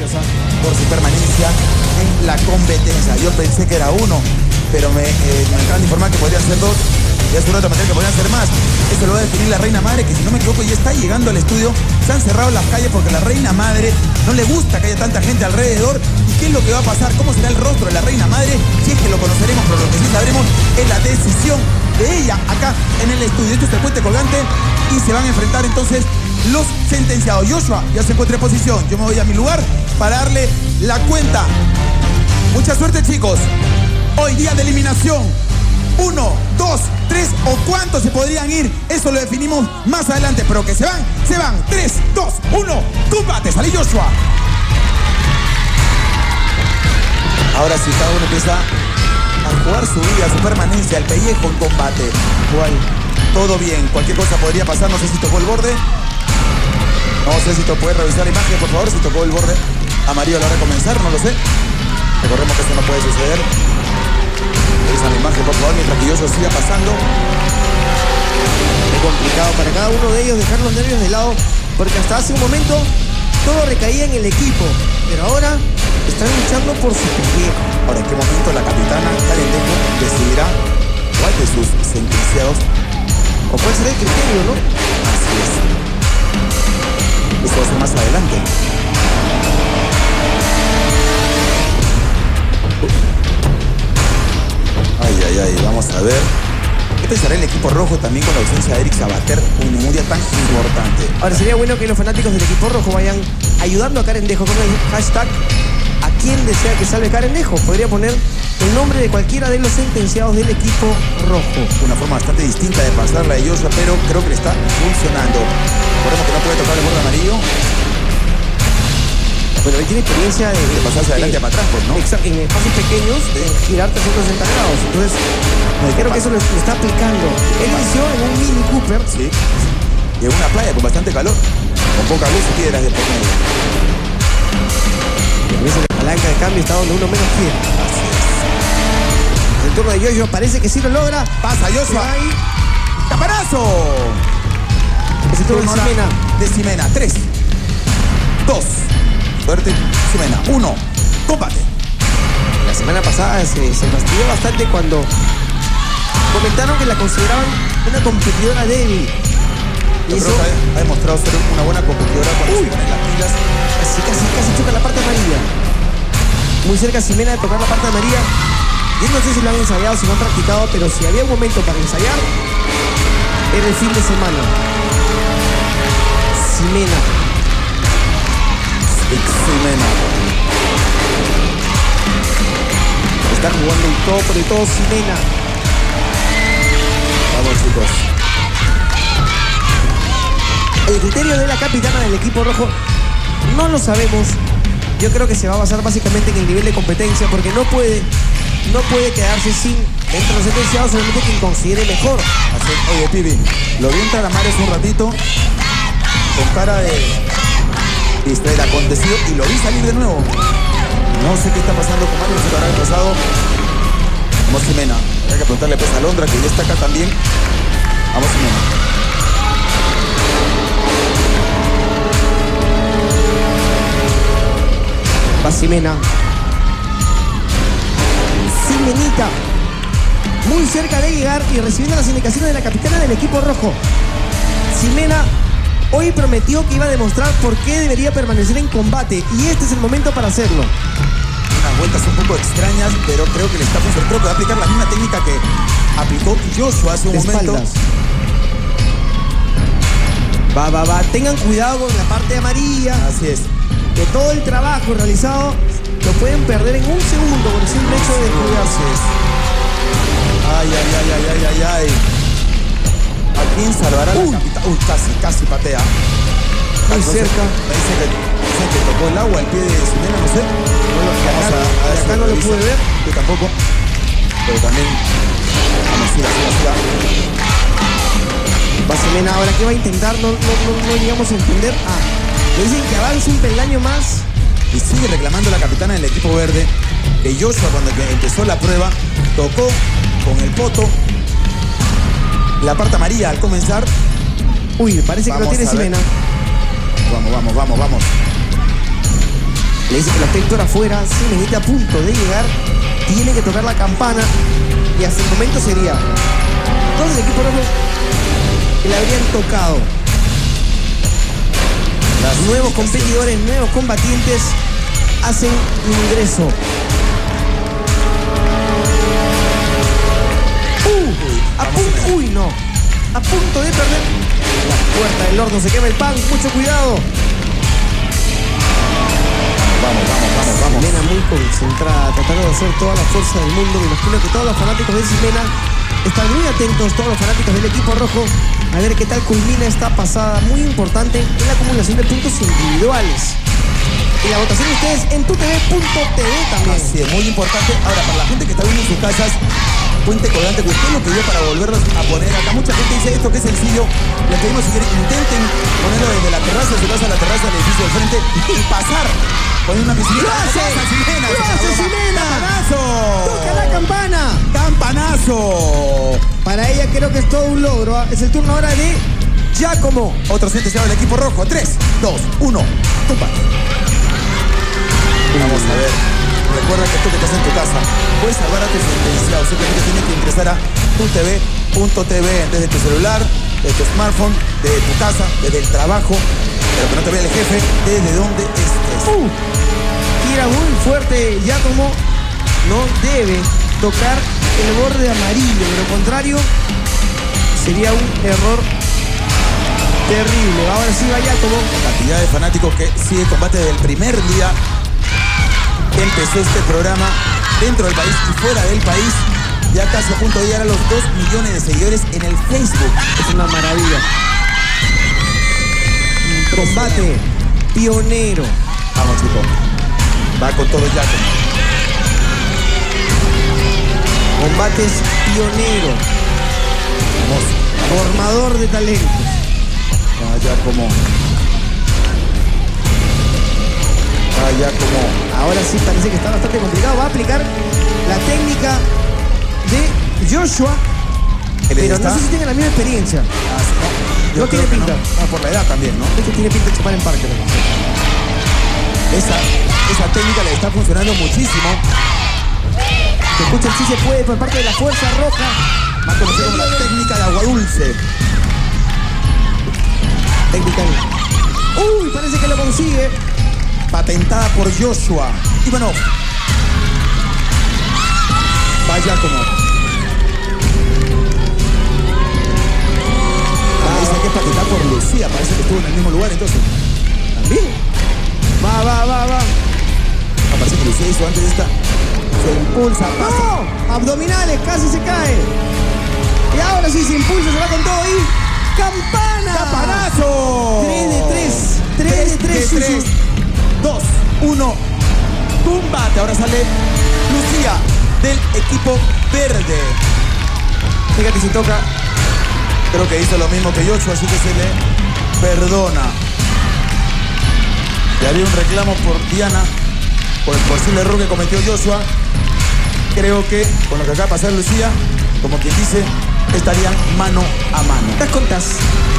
por su permanencia en la competencia. Yo pensé que era uno, pero me acaban de informar que podrían ser dos. Y hace un rato me dijeron que podrían ser más. Eso lo va a definir la reina madre, que si no me equivoco ya está llegando al estudio. Se han cerrado las calles porque a la reina madre no le gusta que haya tanta gente alrededor. ¿Y qué es lo que va a pasar? ¿Cómo será el rostro de la reina madre? Si es que lo conoceremos, pero lo que sí sabremos es la decisión de ella acá en el estudio. Esto es el puente colgante y se van a enfrentar entonces los sentenciados. Joshua ya se encuentra en posición. Yo me voy a mi lugar para darle la cuenta. Mucha suerte, chicos. Hoy día de eliminación. 1, 2, 3 o cuántos se podrían ir. Eso lo definimos más adelante. Pero que se van, se van. 3, 2, 1. ¡Combate! ¡Salí, Joshua! Ahora sí, cada uno empieza a jugar su vida, su permanencia, el pellejo en combate. Igual, todo bien. Cualquier cosa podría pasar. No sé si tocó el borde. No sé si puede revisar la imagen, por favor. Si tocó el borde amarillo a la hora de comenzar, no lo sé. Recordemos que esto no puede suceder. Revisa la imagen, por favor, mientras que Joshua siga pasando. Es complicado para cada uno de ellos dejar los nervios de lado, porque hasta hace un momento todo recaía en el equipo, pero ahora están luchando por su pellejo. Ahora, ¿en qué momento la capitana Karen Dejo decidirá cuál de sus sentenciados o cuál será el criterio, ¿no? Así es. Esto va a ser más adelante. Ay, vamos a ver. ¿Qué pensará el equipo rojo también con la ausencia de Eric Sabater en un día tan importante? Ahora, sería bueno que los fanáticos del equipo rojo vayan ayudando a Karen Dejo con el hashtag ¿a quién desea que salve Karen Dejo? Podría poner el nombre de cualquiera de los sentenciados del equipo rojo. Una forma bastante distinta de pasarla de Joshua, pero creo que le está funcionando. Recordemos que no puede tocar el borde amarillo. Bueno, él tiene experiencia de pasarse adelante para atrás, pues, ¿no? Exacto, en espacios pequeños, de girar 360 grados. Entonces, creo que eso lo está aplicando. Él inició en un Mini Cooper. Sí. Y en una playa con bastante calor, con poca luz y piedras de por medio. Y a veces la palanca de cambio está donde uno menos quiere. Así es. El turno de Joshua parece que sí lo logra. Pasa Joshua. ¡Caparazo! Es el turno de Ximena. De Ximena. 3, 2. Suerte, Ximena. 1. Combate. La semana pasada se fastidió bastante cuando comentaron que la consideraban una competidora débil. Y eso ha demostrado ser una buena competidora cuando se pone las pilas. Casi choca la parte amarilla. Muy cerca Ximena de tocar la parte amarilla. Yo no sé si lo han ensayado, si lo han practicado, pero si había un momento para ensayar, era el fin de semana. Ximena. Está jugando el todo por el todo Ximena. Vamos, chicos. El criterio de la capitana del equipo rojo no lo sabemos. Yo creo que se va a basar básicamente en el nivel de competencia, porque no puede quedarse sin entre los sentenciados solamente quien considere mejor. Así, oye, Pibi, lo vi entrar a Mares un ratito con cara de distraer acontecido y lo vi salir de nuevo. No sé qué está pasando con Mario, no sé qué habrá pasado. Vamos, Ximena. Hay que preguntarle pues a Londra, que ya está acá también. Vamos, Ximena. Va Ximena. Ximenita. Muy cerca de llegar y recibiendo las indicaciones de la capitana del equipo rojo. Ximena hoy prometió que iba a demostrar por qué debería permanecer en combate. Y este es el momento para hacerlo. Unas vueltas un poco extrañas, pero creo que le está funcionando. Creo que va a aplicar la misma técnica que aplicó Joshua hace un momento. Espaldas. Va. Tengan cuidado con la parte amarilla. Así es. Que todo el trabajo realizado lo pueden perder en un segundo por el simple hecho de descuidarse. Ay. ¿A quién salvará la capitana? Uy, casi patea. Muy cerca. Me dice que tocó el agua, el pie de Ximena, no sé. Acá no lo pude ver. Yo tampoco. Pero también. Vamos, siga. Va Ximena, ahora ¿qué va a intentar? No llegamos a entender. Le dicen que avance un peldaño más. Y sigue reclamando la capitana del equipo verde que Joshua, cuando empezó la prueba, tocó con el poto la parte amarilla al comenzar. Uy, parece que lo tiene Ximena. Vamos. Le dice que lo afecta afuera, Ximenita a punto de llegar, tiene que tocar la campana y hasta el momento sería dos del equipo rojo que le habrían tocado. Nuevos competidores, nuevos combatientes hacen ingreso. Uy, no. A punto de perder. La puerta del horno se quema el pan, mucho cuidado. Vamos. Ximena muy concentrada, tratando de hacer toda la fuerza del mundo. Me imagino que todos los fanáticos de Ximena están muy atentos, todos los fanáticos del equipo rojo, a ver qué tal culmina esta pasada muy importante en la acumulación de puntos individuales. Y la votación de ustedes en tutv.tv también. Así es, muy importante. Ahora, para la gente que está viendo en sus casas, puente colgante que usted lo pidió para volverlos a poner acá. Mucha gente dice esto que es sencillo. Les pedimos si quieren, intenten ponerlo desde la terraza de su casa a la terraza del edificio del frente y pasar. Poner una piscina. ¡Lo hace! Ximena! ¡Campanazo! ¡Toca la campana! ¡Campanazo! Para ella creo que es todo un logro. Es el turno ahora de Giacomo. Otro sentenciado del equipo rojo. 3, 2, 1. ¡Tumba! Vamos a ver. Recuerda que tú que estás en tu casa puedes salvar a tu sentenciado. Simplemente tienes que ingresar a tutv.tv desde tu celular, desde tu smartphone, desde tu casa, desde el trabajo, pero que no te vea el jefe, desde donde estés. Tira muy fuerte Giacomo. No debe tocar el borde amarillo. De lo contrario, sería un error terrible. Ahora sí va Giacomo. La cantidad de fanáticos que sigue combate desde el primer día que empezó este programa dentro del país y fuera del país, ya casi a punto de llegar a los 2 millones de seguidores en el Facebook. Es una maravilla. Combate pionero. Vamos, chicos. Va con todo Giacomo. Combates pionero. Vamos. Formador de talentos. Giacomo. Ahora sí parece que está bastante complicado. Va a aplicar la técnica de Joshua, pero no sé si tiene la misma experiencia. Yo no tiene creo que pinta. no. Por la edad también, ¿no? Este tiene pinta de chupar en parque. Esa técnica le está funcionando muchísimo. Se escucha el sí se puede por parte de la Fuerza Roja. Más conocida como la técnica de agua dulce. Técnica. Uy, parece que lo consigue. Patentada por Joshua Ivanov. Va Giacomo. Parece que es patentada por Lucía. Parece que estuvo en el mismo lugar entonces. También. Va. Parece que Lucía hizo antes esta. Se impulsa, pasa. ¡No! Abdominales, casi se cae. Y ahora sí se impulsa, se va con todo y ¡campana! ¡Campanazo! 3 de 3. 2, 1, combate. Ahora sale Lucía del equipo verde. Fíjate si toca. Creo que hizo lo mismo que Joshua, así que se le perdona. Y había un reclamo por Diana, por el posible error que cometió Joshua. Creo que con lo que acaba de pasar Lucía, como quien dice, estarían mano a mano. ¿Estás con tas?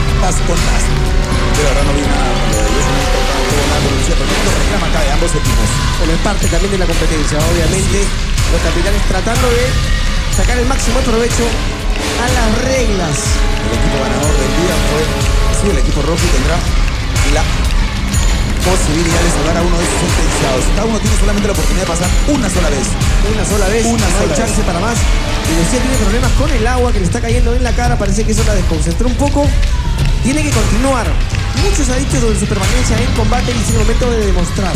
Pero ahora no vi nada. Lucía, porque lo reclama acá de ambos equipos. Bueno, es parte también de la competencia, obviamente. Los capitanes tratando de sacar el máximo provecho a las reglas. El equipo ganador del día fue el equipo rojo y tendrá la posibilidad de salvar a uno de sus sentenciados. Cada uno tiene solamente la oportunidad de pasar una sola vez. No hay chance para más. Y Lucía tiene problemas con el agua que le está cayendo en la cara. Parece que eso la desconcentró un poco. Tiene que continuar. Muchos ha dicho sobre su permanencia en combate y es el momento de demostrar.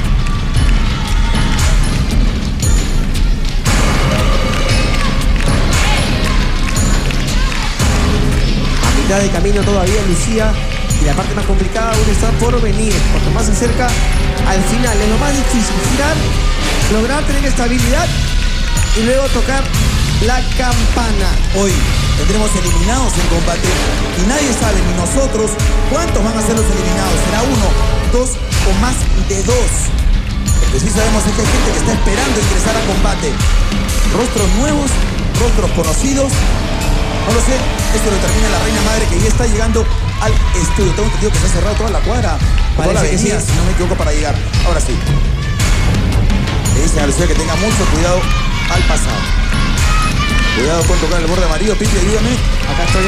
A mitad de camino todavía Lucía, y la parte más complicada aún está por venir. Cuanto más se acerca al final, es lo más difícil. Girar, lograr tener estabilidad y luego tocar la campana. Hoy tendremos eliminados en combate y nadie sabe, ni nosotros, cuántos van a ser los eliminados. ¿Será 1, 2 o más de 2? Lo que sí sabemos es que hay gente que está esperando ingresar a combate. Rostros nuevos, rostros conocidos. No lo sé, esto lo determina la reina madre que ya está llegando al estudio. Tengo entendido que se ha cerrado toda la cuadra, toda la avenida, si no me equivoco, para llegar. Ahora sí. Le dicen a Lucía que tenga mucho cuidado al pasar. Cuidado con tocar el borde amarillo. Pipi, ayúdame. Acá estoy.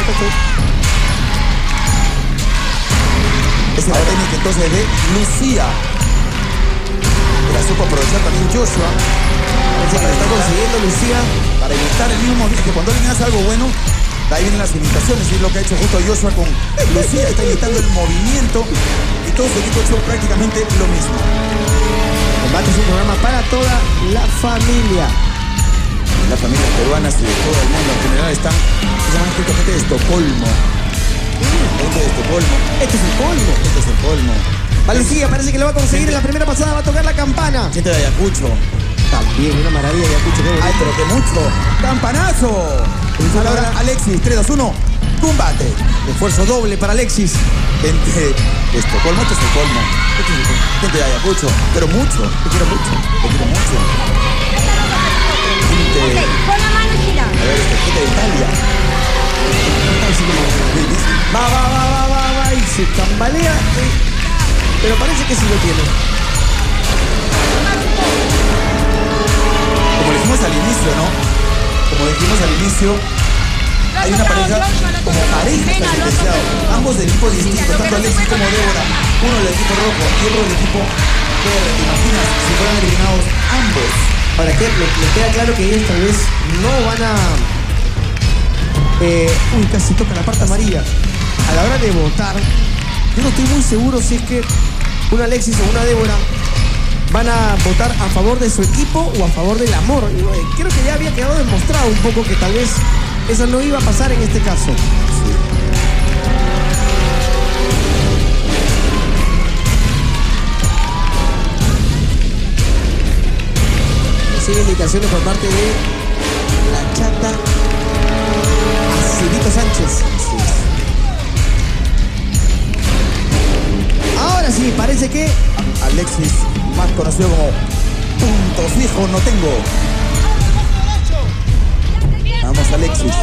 Esa es la técnica entonces de Lucía. Que la supo aprovechar también Joshua. Parece que lo está consiguiendo Lucía. Para imitar el mismo movimiento. Que cuando alguien hace algo bueno, de ahí vienen las imitaciones. Y es lo que ha hecho justo Joshua con Lucía. Está imitando el movimiento. Y todo su equipo ha hecho prácticamente lo mismo. Combate es un programa para toda la familia. Las familias peruanas y de todo el mundo en general están, se llaman gente de Estocolmo. Gente de Estocolmo. Este es el colmo. Este es el colmo. Va Lucía, parece que lo va a conseguir en la primera pasada, va a tocar la campana. Gente de Ayacucho. También, una maravilla de Ayacucho. Ay, pero que mucho. ¡Campanazo! A la hora, Alexis, 3, 2, 1, combate. Esfuerzo doble para Alexis. Gente de Estocolmo, este es el colmo. Gente de Ayacucho, pero mucho. Te quiero mucho. Te quiero mucho. Ok, con la mano gira. A ver, gente de Italia. Va. Y se tambalea. Pero parece que sí lo tiene. Como dijimos al inicio, ¿no? Como dijimos al inicio, hay una pareja como pareja sentenciado. Ambos del equipo distinto, tanto Alexis como Débora. Uno del equipo rojo y otro del equipo verde. ¿Te imaginas si fueran eliminados ambos? Ahora que me queda claro que ellos tal vez no van a... casi toca la parte amarilla. A la hora de votar, yo no estoy muy seguro si es que una Alexis o una Débora van a votar a favor de su equipo o a favor del amor. Creo que ya había quedado demostrado un poco que tal vez eso no iba a pasar en este caso. Sí. Recibe indicaciones por parte de la chata Acidito Sánchez. Ahora sí, parece que Alexis, más conocido como punto fijo, no tengo. Vamos, Alexis.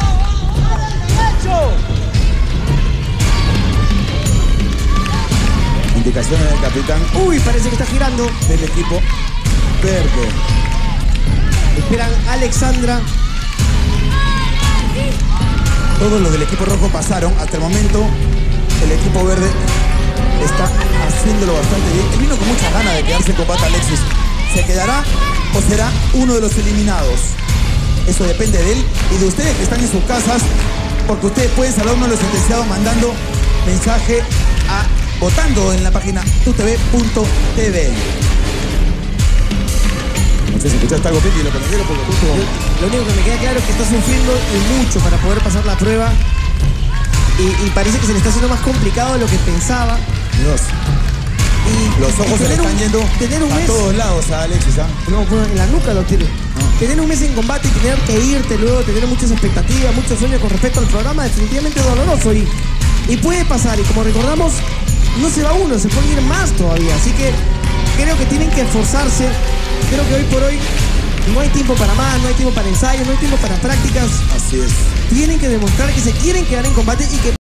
Indicaciones del capitán uy, parece que está girando. del equipo verde. Esperan Alexandra. Todos los del equipo rojo pasaron. Hasta el momento, el equipo verde está haciéndolo bastante bien. Él vino con muchas ganas de quedarse en combate. Alexis, ¿se quedará o será uno de los eliminados? Eso depende de él y de ustedes que están en sus casas, porque ustedes pueden salvar a uno de los sentenciados mandando mensaje a votando en la página tutv.tv. No sé si escuchaste algo, Pipi, lo que me quiero porque justo... Lo único que me queda claro es que está sufriendo y mucho para poder pasar la prueba. Y parece que se le está haciendo más complicado de lo que pensaba. Dios. Y Los ojos se le están yendo tener un a mes, todos lados a Alexis, ¿ah? no, bueno, en la nuca lo tiene. Tener un mes en combate y tener que irte luego, tener muchas expectativas, muchos sueños con respecto al programa, definitivamente doloroso. Y puede pasar. Y como recordamos, no se va uno, se puede ir más todavía. Así que creo que tienen que esforzarse. Creo que hoy por hoy no hay tiempo para más, no hay tiempo para ensayos, no hay tiempo para prácticas. Así es. Tienen que demostrar que se quieren quedar en combate y que